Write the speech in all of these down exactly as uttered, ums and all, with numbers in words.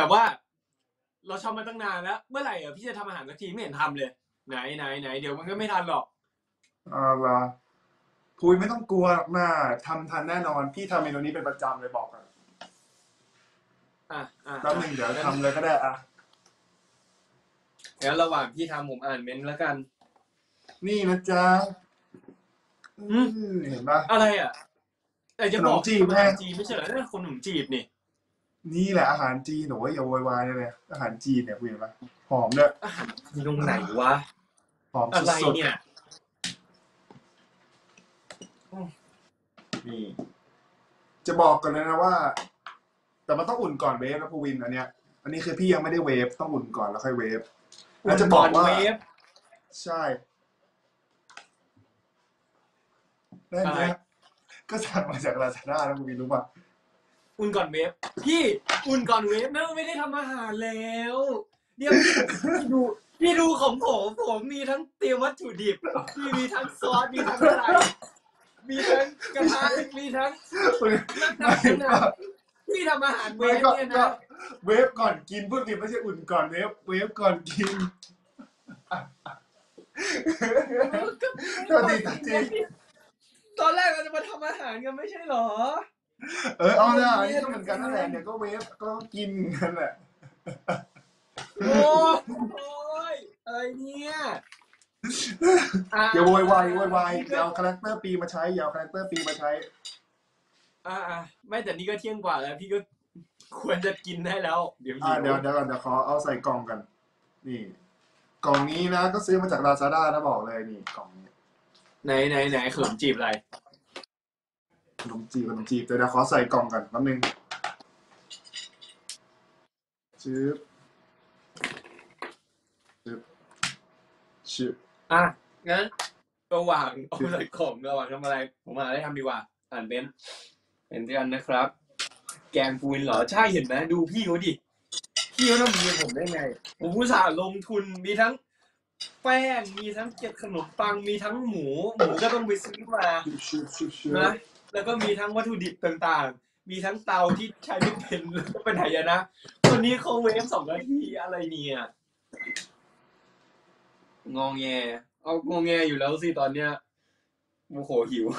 แบบว่าเราชอบมาตั้งนานแล้วเมื่อไหร่อ่ะพี่จะทำอาหารสักทีไม่เห็นทำเลยไหนไหนไหนเดี๋ยวมันก็ไม่ทันหรอกเอาละพุยไม่ต้องกลัวหรอกนะทำทันแน่นอนพี่ทำเมนูนี้เป็นประจำเลยบอกกันอ่ะอ่ะแป๊บหนึ่งเดี๋ยวทำเลยก็ได้อ่ะงั้นระหว่างพี่ทำผมอ่านเมนต์แล้วกันนี่นะจ๊ะเห็นปะอะไรอ่ะแต่จะบอกขนมจีบอาหารจีนไม่ใช่เหรอเนี่ยคนขนมจีบนี่นี่แหละอาหารจีนหนูอย่าโวยวายเลยอาหารจีนเนี่ยคุณเห็นปะหอมด้วยอาหารจีนตรงไหนวะหอมอะไรสุดเนี่ยๆนี่จะบอกกันเลยนะว่า แต่มันต้องอุ่นก่อนเวฟนะภูวินอันเนี้ย อันนี้คือพี่ยังไม่ได้เวฟต้องอุ่นก่อนแล้วค่อยเวฟแล้วจะบอกว่าเวฟใช่นั่นเนี่ยก็สั่งมาจากลาซาด้าแล้วภูวินรู้ป่ะอุ่นก่อนเวฟพี่อุ่นก่อนเวฟนะไม่ได้ทำอาหารแล้วเดี๋ยวพี่ดูพี่ดูของผมผมมีทั้งเตรียมวัตถุดิบพี่มีทั้งซอสมีทั้งอะไรมีทั้งกระทะมีทั้งน้ำน้ำพี่ทำอาหารเวฟเนี่ยนะเวฟก่อนกินพูดผิดไม่ใช่อุ่นก่อนเวฟเวฟก่อนกินตัวจริงตัวจริงตอนแรกเราจะมาทำอาหารกันไม่ใช่หรอเออเอาเนี่ยอันนี้ก็เหมือนกันนั่นแหละเดี๋ยวก็เวฟก็กินกันแหละโอ้ยอะไรเนี่ยอย่าโวยวายโวยวายอย่าเอาคาแรคเตอร์ปีมาใช้อย่าเอาคาแรคเตอร์ปีมาใช้อ่าไม่แต่นี่ก็เที่ยงกว่าแล้วพี่ก็ควรจะกินได้แล้วเดี๋ยวอ่าเดี๋ยวเดี๋ยวก่อนเดี๋ยวขอเอาใส่กล่องกันนี่กล่องนี้นะก็ซื้อมาจากลาซาด้านะบอกเลยนี่กล่องนี้ไหนไหนไหนขนมจีบอะไรขนมจีบขนมจีบเดี๋ยวเดี๋ยวขอใส่กล่องกันแป๊บนึงชื้อชื้อชื้ออ่ะงั้นระหว่างเอาใส่กล่องระหว่างทำอะไรผมหาอะไรทำดีกว่าอ่านเป็นเห็นกันนะครับแกงปูนเหรอใช่เห็นไหมดูพี่เขาดิพี่เขาทำเงินผมได้ไงผมอุตส่าห์ลงทุนมีทั้งแป้งมีทั้งเกล็ดขนมปังมีทั้งหมูหมูก็ต้องไปซื้อมานะแล้วก็มีทั้งวัตถุดิบต่างๆมีทั้งเตาที่ใช้ไม่เป็นแล้วก็เป็นไหยนะคนนี้เขาเวฟสองนาทีอะไรเนี่ยงองแงเอางองแงอยู่แล้วสิตอนเนี้ยโมโหหิว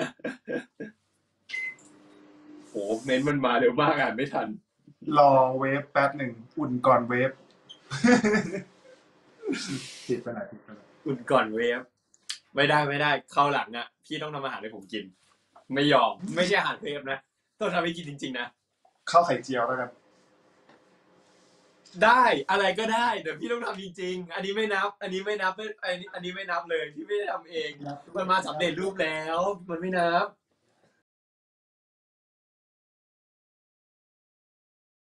โหเม้นมันมาเร็วมากอ่านไม่ทันรอเวฟแป๊บหนึ่งอุ่นก่อนเวฟผิดไปไหนผิดไปไหนอุ่นก่อนเวฟไม่ได้ไม่ได้เข้าหลังอ่ะพี่ต้องทำอาหารให้ผมกินไม่ยอมไม่ใช่อาหารเวฟนะต้องทำให้กินจริงๆนะข้าวไข่เจียวแล้วกันได้อะไรก็ได้เดี๋ยวพี่ต้องทำจริงๆอันนี้ไม่นับอันนี้ไม่นับอันนี้อันนี้ไม่นับเลยพี่ไม่ได้ทำเองมันมาสำเร็จรูปแล้วมันไม่นับ